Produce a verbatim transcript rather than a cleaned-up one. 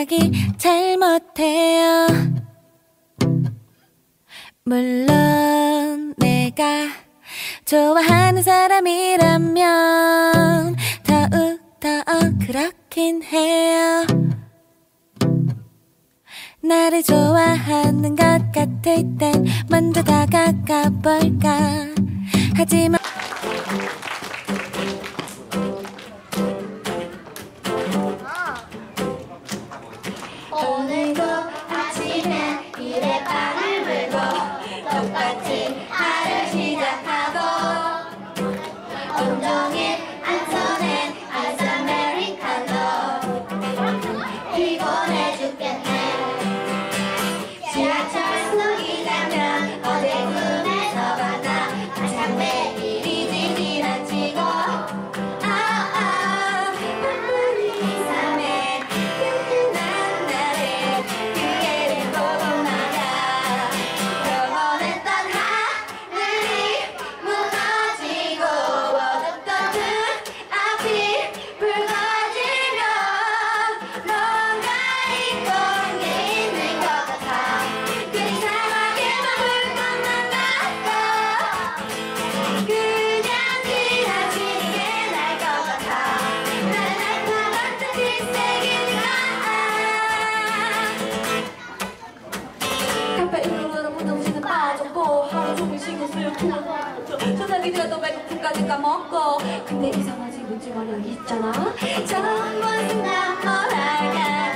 생각이 잘 못해요. 물론 내가 좋아하는 사람이라면 더욱더 그렇긴 해요. 나를 좋아하는 것 같을 땐 먼저 다가가 볼까. 하지만 오늘도 아침에 일에 빵을 물고 똑같이 하루 시작하고 온종일 안서낸 아이스 아메리카노 피곤해 죽겠네. 지하철 속이라면 어제 꿈에서 만나 참 매일이지 지나치고 아아 바쁜 이삼에 끝난 날에 기회를 보고 나가 영원했던 하늘이 무너지고 어둡던 그 앞이 붉어지면 뭔가 잊고 있는 것 같아. 그 이상하게만 볼 것만 같고 그냥 지나치는 게 나을 것 같아. 나는 다 같은 필살기인가. 카페 이름으로 무정신은 빠져보 하루 종일 신경 쓰여 전화기가 또 배고픔까지 까먹고 근데 이상하지 묻지 말려 있잖아. 처음 본 순간 뭘 할까